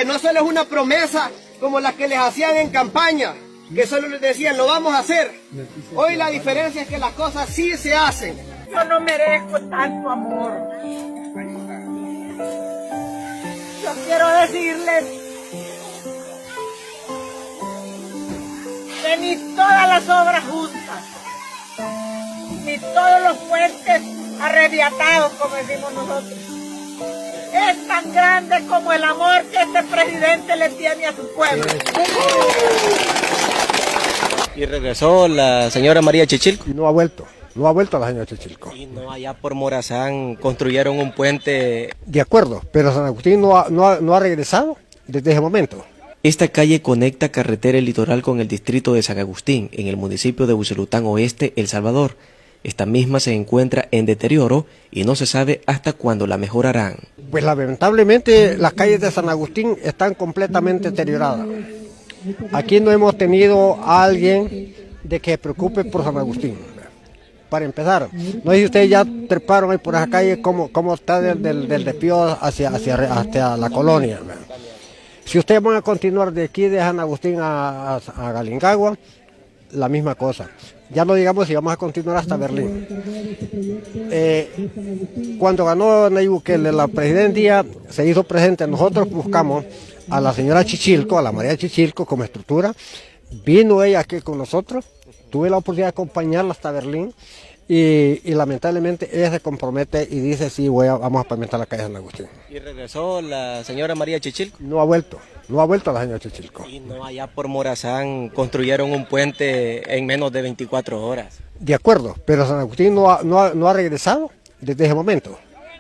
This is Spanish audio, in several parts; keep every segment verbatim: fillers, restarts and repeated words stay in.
Que no solo es una promesa como la que les hacían en campaña, que solo les decían, lo vamos a hacer. Hoy la diferencia es que las cosas sí se hacen. Yo no merezco tanto amor. Yo quiero decirles que ni todas las obras juntas, ni todos los puentes arrebiatados, como decimos nosotros, es tan grande como el amor que este presidente le tiene a su pueblo. ¿Y regresó la señora María Chichilco? No ha vuelto, no ha vuelto la señora Chichilco. Y no, allá por Morazán construyeron un puente. De acuerdo, pero San Agustín no ha, no ha, no ha regresado desde ese momento. Esta calle conecta carretera El Litoral con el distrito de San Agustín, en el municipio de Usulután Oeste, El Salvador. Esta misma se encuentra en deterioro y no se sabe hasta cuándo la mejorarán. Pues lamentablemente las calles de San Agustín están completamente deterioradas. Aquí no hemos tenido a alguien de que se preocupe por San Agustín. Para empezar, no sé si ustedes ya treparon ahí por esa calle, cómo, cómo está del, del, del despío hacia, hacia, hacia la colonia. Si ustedes van a continuar de aquí de San Agustín a, a, a Galingagua, la misma cosa. Ya no digamos si vamos a continuar hasta Berlín. Eh, cuando ganó Nayib Bukele la presidencia, se hizo presente, nosotros buscamos a la señora Chichilco, a la María Chichilco como estructura. Vino ella aquí con nosotros, tuve la oportunidad de acompañarla hasta Berlín y, y lamentablemente ella se compromete y dice sí, voy a, vamos a pavimentar la calle San Agustín. ¿Y regresó la señora María Chichilco? No ha vuelto, no ha vuelto la señora Chichilco. Y no, allá por Morazán construyeron un puente en menos de veinticuatro horas. De acuerdo, pero San Agustín no ha, no ha, no ha regresado desde ese momento.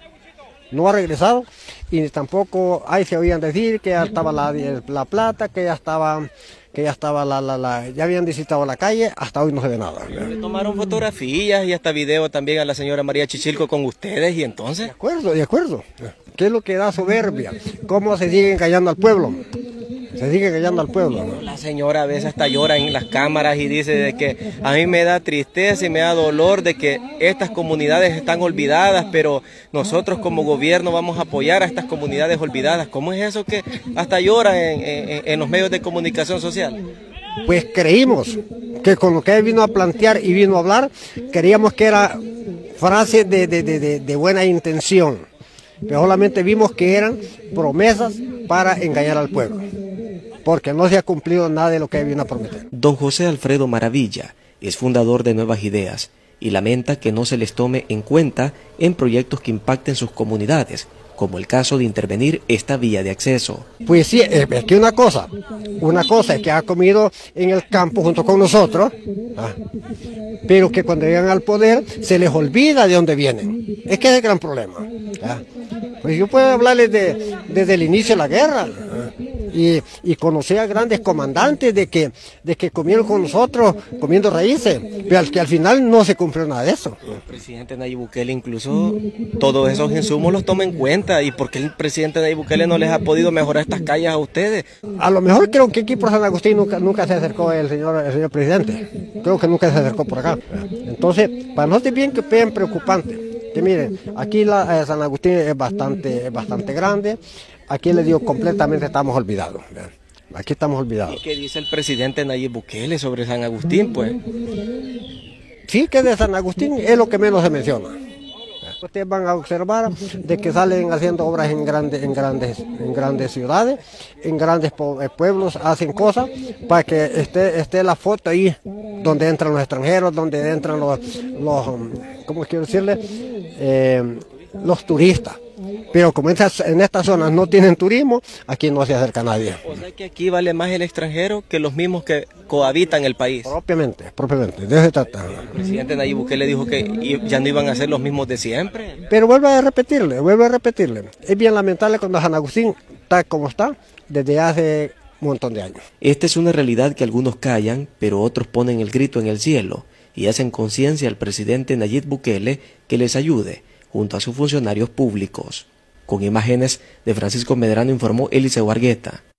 No ha regresado y tampoco ahí se oían decir que ya estaba la, la plata, que ya estaba, que ya estaba la, la, la, ya habían visitado la calle, hasta hoy no se ve nada. Le tomaron fotografías y hasta video también a la señora María Chichilco con ustedes y entonces. De acuerdo, de acuerdo. ¿Qué es lo que da soberbia? ¿Cómo se sigue engañando al pueblo? Se sigue engañando al pueblo, ¿no? La señora a veces hasta llora en las cámaras y dice de que a mí me da tristeza y me da dolor de que estas comunidades están olvidadas, pero nosotros como gobierno vamos a apoyar a estas comunidades olvidadas. ¿Cómo es eso que hasta llora en, en, en los medios de comunicación social? Pues creímos que con lo que él vino a plantear y vino a hablar, creíamos que era frase de, de, de, de, de buena intención, pero solamente vimos que eran promesas para engañar al pueblo, porque no se ha cumplido nada de lo que vino a prometer. Don José Alfredo Maravilla es fundador de Nuevas Ideas y lamenta que no se les tome en cuenta en proyectos que impacten sus comunidades, como el caso de intervenir esta vía de acceso. Pues sí, es que una cosa, una cosa es que ha comido en el campo junto con nosotros, ¿ah? Pero que cuando llegan al poder se les olvida de dónde vienen. Es que es el gran problema. ¿Ah? Pues yo puedo hablarles de, desde el inicio de la guerra, ¿ah? y, y conocer a grandes comandantes de que, de que comieron con nosotros comiendo raíces, pero al, que al final no se cumplió nada de eso. El presidente Nayib Bukele incluso todos esos insumos los toma en cuenta. ¿Y por qué el presidente Nayib Bukele no les ha podido mejorar estas calles a ustedes? A lo mejor creo que aquí por San Agustín nunca, nunca se acercó el señor, el señor presidente. Creo que nunca se acercó por acá. Entonces, para nosotros es bien que bien preocupante. Que miren, aquí la, eh, San Agustín es bastante, es bastante grande. Aquí les digo, completamente estamos olvidados. Aquí estamos olvidados. ¿Y qué dice el presidente Nayib Bukele sobre San Agustín, pues? Sí, que de San Agustín es lo que menos se menciona. Ustedes van a observar de que salen haciendo obras en grandes, en grandes, en grandes ciudades, en grandes pueblos, hacen cosas para que esté, esté la foto ahí, donde entran los extranjeros, donde entran los, los ¿cómo quiero decirle? Eh, los turistas. Pero como en estas zonas no tienen turismo, aquí no se acerca nadie. O sea que aquí vale más el extranjero que los mismos que cohabitan el país. Propiamente, propiamente, de eso se trata. El presidente Nayib Bukele dijo que ya no iban a ser los mismos de siempre. Pero vuelvo a repetirle, vuelvo a repetirle. Es bien lamentable cuando San Agustín está como está desde hace un montón de años. Esta es una realidad que algunos callan, pero otros ponen el grito en el cielo y hacen conciencia al presidente Nayib Bukele que les ayude junto a sus funcionarios públicos. Con imágenes de Francisco Medrano informó Eliseo Argueta.